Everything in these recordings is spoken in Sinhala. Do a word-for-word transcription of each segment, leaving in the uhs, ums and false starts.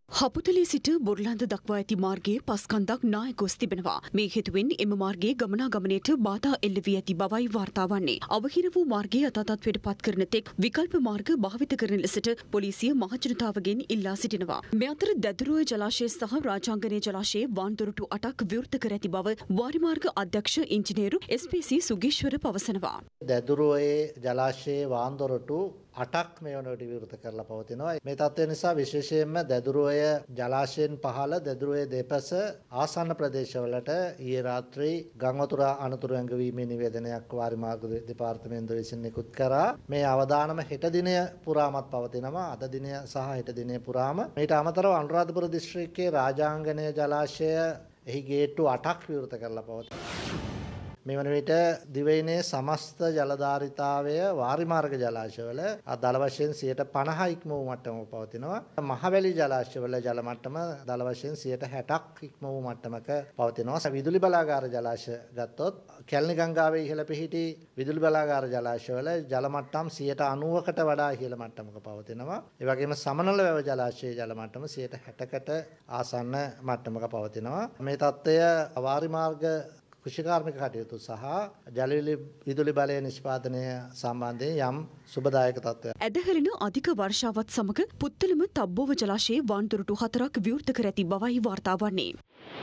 හපුතලේ සිට බොරලන්ද දක්වා ඇති මාර්ගයේ පස්කන්දක් නාය ගොස් තිබෙනවා. මේ හේතුවෙන් එම මාර්ගයේ ගමනාගමනයට බාධා එල්ල වී ඇති බවයි වාර්තා වන්නේ. අවහිර වූ මාර්ගයේ යථාතත්වයට පත් කරන තෙක් විකල්ප මාර්ග භාවිත කරන ලෙසට පොලිසිය මහජනතාවගෙන් ඉල්ලා සිටිනවා. මේ අතර දැදුරුව ජලාශය සහ රාජාංගනයේ ජලාශයේ වාන්දොරටු අටක් විවෘත කර ඇති බව වාරිමාර්ග අධ්‍යක්ෂ ඉංජිනේරු එස් පී සී සුගීශ්වර පවසනවා. දැදුරුවේ ජලාශයේ වාන්දොරටු අටක් මේ වනට විවෘත කරලා පවතිනවා. මේ තත්ත්වය නිසා විශේෂයෙන්ම දැදුරුවය ජලාශයෙන් පහළ දැදුරුවේ දෙපස ආසන්න ප්‍රදේශවලට ඊයේ රාත්‍රී ගංවතුර අනතුරු ඇඟවීමේ නිවේදනයක් වාරිමාර්ග දෙපාර්තමේන්තුව විසින් නිකුත් කරා. මේ අවදානම හෙට දිනය පුරාමත් පවතිනවා. අද දිනය සහ හෙට දිනය පුරාම. මේට අමතරව අනුරාධපුර දිස්ත්‍රික්කයේ රාජාංගනයේ ජලාශය එහි ගේට්ටු අටක් විවෘත කරලා පවතිනවා. මේ වන විට දිවයිනේ සමස්ත ජලධාරිතාවය වාරිමාර්ග ජලාශවල දල වශයෙන් සියයට පනහ ඉක්ම වූ මට්ටමක පවතිනවා. මහවැලි ජලාශවල ජල මට්ටම දල වශයෙන් සියයට හැටක් ඉක්ම වූ මට්ටමක පවතිනවා. විදුලි බලාගාර ජලාශ ගත්තොත් කැලණි ගංගාවේ ඉහළ පිහිටි විදුලි බලාගාර ජලාශවල ජල මට්ටම් සියයට අනූවකට වඩා ඉහළ මට්ටමක පවතිනවා. ඒ වගේම සමනල වැව ජලාශයේ ජල මට්ටම සියයට හැටකට ආසන්න මට්ටමක පවතිනවා. මේ තත්ත්වය වාරිමාර්ග කෘෂිකාර්මික කටයුතු සහ ජල විදුලි බලය නිෂ්පාදනය සම්බන්ධයෙන් යම් සුබදායක තත්ත්වයක්. ඇදහැරෙන අධික වර්ෂාවත් සමග පුත්තලම තබ්බෝව ජලාශයේ වාන්දොරටු හතරක් විවෘත කර ඇති බවයි වාර්තා වන්නේ.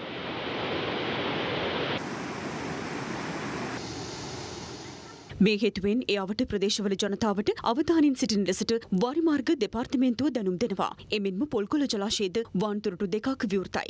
මේ හේතුවෙන් ඒ අවට ප්‍රදේශවල ජනතාවට අවධානයෙන් සිටින ලෙසට වාරිමාර්ග දෙපාර්තමේන්තුව දැනුම් දෙනවා. එමෙන්ම පොල්කොළ ජලාශයේද වාන්දොරටු දෙකක් විවෘතයි.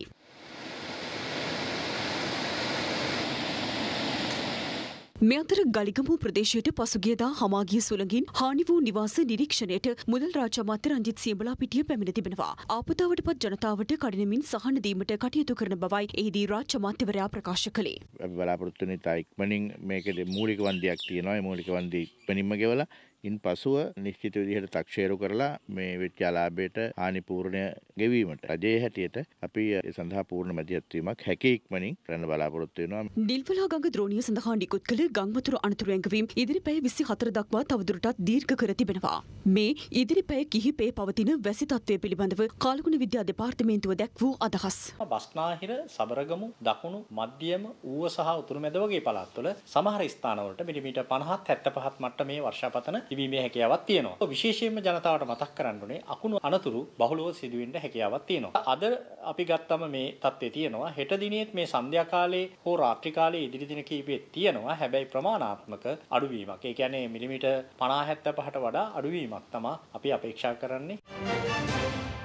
මේ අතර ගලිගමු ප්‍රදේශයට පසුගියදා හමාගිය සුළඟින් හානි වූ නිවාස නිරීක්ෂණයට මුදල් රාජ්‍ය අමාත්‍ය රංජිත් සියඹලාපිටිය පැමිණ තිබෙනවා. ආපදාවට පත් ජනතාවට කඩිනමින් සහන දීමට කටයුතු කරන බවයි එහිදී රාජ්‍ය අමාත්‍යවරයා ප්‍රකාශ කළේ. අපි බලාපොරොත්තු වෙන ඉතා ඉක්මනින් මේකේ මූලික වන්දියක් තියෙනවා. ඒ මූලික වන්දිය ඉක්මනින්ම ගෙවලා ඉන් පසුව නිශ්චිත විදිහට තක්ෂේරු කරලා මේ වෙච්ච අලාභයට හානි පූර්ණය ගෙවීමට රජයේ හැටියට අපි ඒ සඳහා පූර්ණ මැදිහත් වීමක් හැකි ඉක්මනින් කරන්න බලාපොරොත්තු වෙනවා. නිල්වලා ගඟ ද්‍රෝණිය සඳහා නිකුත් කළ ගංවතුර අනතුරු ඇඟවීම් ඉදිරි පැය විසිහතර දක්වා තවදුරටත් දීර්ඝ කර තිබෙනවා. මේ ඉදිරි පැය කිහිපේ පවතින වැසි තත්ත්වය පිළිබඳව කාලගුණ විද්‍යා දෙපාර්තමේන්තුව දැක් වූ අදහස්. බස්නාහිර, සබරගමු, දකුණු, මධ්‍යම, ඌව සහ උතුරු මැද වගේ පළාත්වල සමහර ස්ථානවලට මිලිමීටර් පනහත් හැත්තෑ පහත් මට්ටමේ වර්ෂාපතන තිබීමේ හැකියාවක් තියෙනවා. විශේෂයෙන්ම ජනතාවට මතක් කරන්න ඕනේ අකුණු අනතුරු බහුලව සිදුවෙන්න හැකියාවක් තියෙනවා. අද අපි ගත්තම මේ තත්ත්වය තියෙනවා. හෙට දිනේත් මේ සන්ධ්‍යා කාලේ හෝ රාත්‍රී කාලේ ඉදිරි දින කිහිපෙත් තියෙනවා. හැබැයි ප්‍රමාණාත්මක අඩුවීමක්. ඒ කියන්නේ මිලිමීටර් පනහ හැත්තෑ පහට වඩා අඩුවීමක් තමයි අපි අපේක්ෂා කරන්නේ.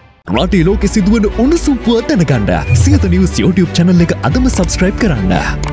රටේ ලෝකෙ සිදුවන උණුසුම් පුවත් දැනගන්න සියත නිවුස් YouTube channel එක අදම subscribe කරන්න.